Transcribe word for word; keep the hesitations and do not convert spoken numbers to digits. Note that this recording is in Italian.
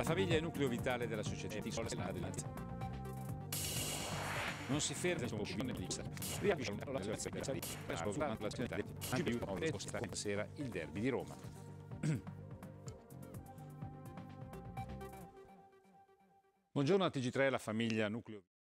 La famiglia è il nucleo vitale della società. Non si ferma stasera il derby di Roma. Buongiorno a T G tre, la famiglia nucleo